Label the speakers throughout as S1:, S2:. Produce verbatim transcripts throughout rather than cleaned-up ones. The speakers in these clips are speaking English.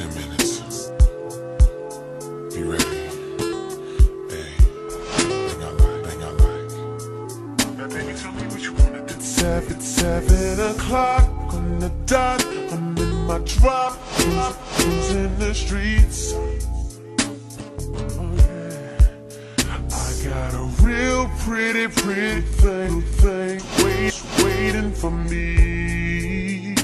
S1: ten minutes. Be ready. Hey, bang our light, bang our light. Now baby, tell me what you wanna do. It's seven, seven o'clock on the dot. I'm in my drop, cruising the streets. Oh yeah, I got a real pretty, pretty thing, thing wait, waiting for me.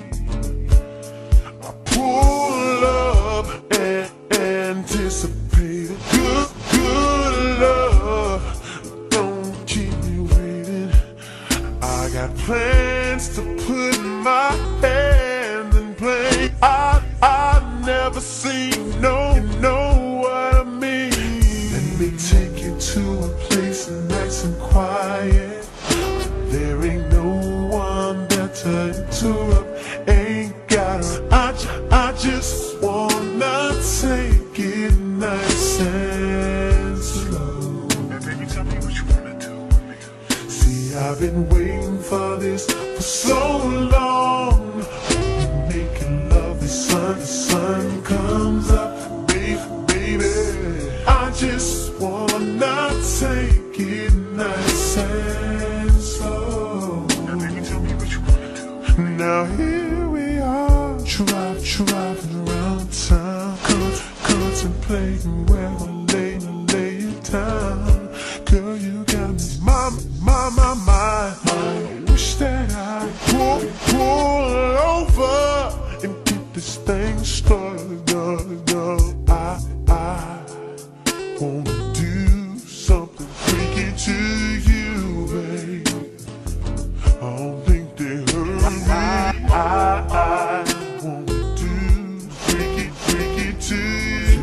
S1: I pull up and anticipate a good, good love. Don't keep me waiting. I got plans to put my hand in play. I, I've never seen, no, you know what I mean. Let me take you to a place nice and quiet. There ain't no one there to interrupt. Ain't gotta, I, I just wanna take it nice and slow. Now baby, tell me what you wanna do with me. See, I've been waiting for this for so long. Making love, the sun, the sun comes up, baby, baby. I just wanna take it nice and slow. Now baby, tell me what you wanna do. Now here we are, drive, driving around town, Con contemplating where we'll lay, lay it down. Girl, you got me, my, my, my, my. I wish that I pull, pull over and get this thing started, girl, girl. I, I wanna do something freaky to you, babe. I don't think they heard me. I, I, I wanna do freaky, freaky to you.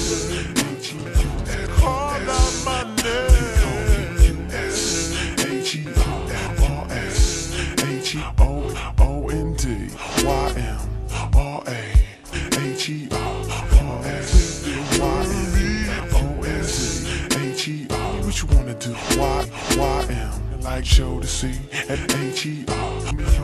S1: Call out my name. H E R S H E O O N D Y M R A H E R S Y M O S H E R. What you wanna do? Y Y M like show to see at H E R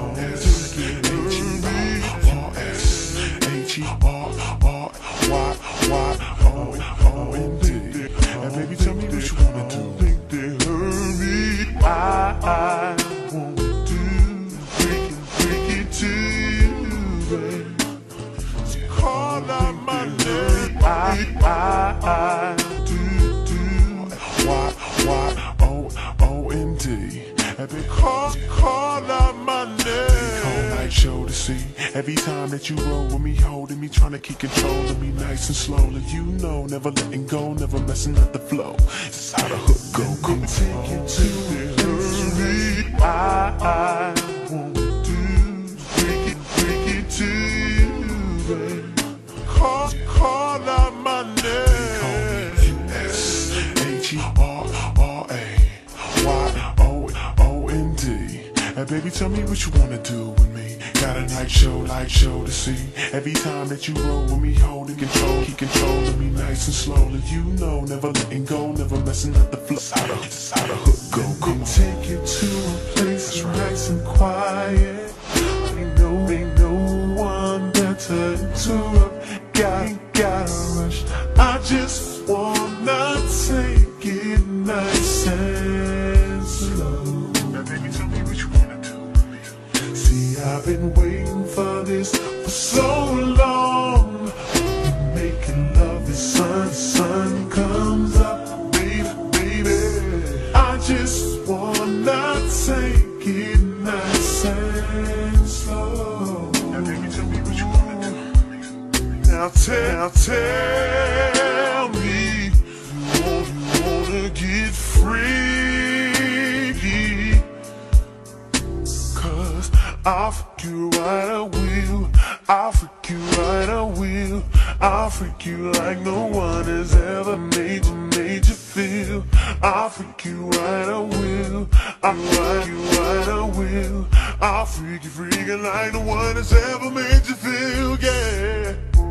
S1: S H E R S H E R R Y Y O O N D. And baby, tell me what you wanna do. Think they heard me? I, I wanna do freaky, freaky to you, babe. Call out my name. I, I, I do, do Y Y O O N D. And baby, call, call out my name. All night show to see. Every time that you roll with me, holding me, trying to keep control of me, nice and slowly. You know, never letting go, never messing up the flow. This is how the hook go. Come on, take you to the hurry. I, I wanna do freaky, freaky to you, babe. Call, call out my name. Call me U S H E R R A Y O O N D. And baby, tell me what you wanna do with me. Got a night show, light show to see. Every time that you roll with me, holding control, keep controlling me nice and slowly. You know, never letting go, never messing up the flow. This is how the hook go. Come on, take you to a place nice and quiet. Ain't no, ain't no one there to interrupt. Got, gotta rush. I just wanna take it nice and slow. Now baby, tell me what you wanna do with me. See, I've been waiting for this for so long. Making love, the sun, the sun comes up, baby, baby. I just wanna take it nice and slow. Now baby, tell me what you wanna do with me. Now tell, now tell me, you want, you wanna get free. Cause I'll freak you right, I will. I'll freak you right, I will. I'll freak you like no one has ever made you, made you feel. I'll freak you right, I will. I'll freak you right, I will. I'll freak you, freaking like no one has ever made you feel, yeah.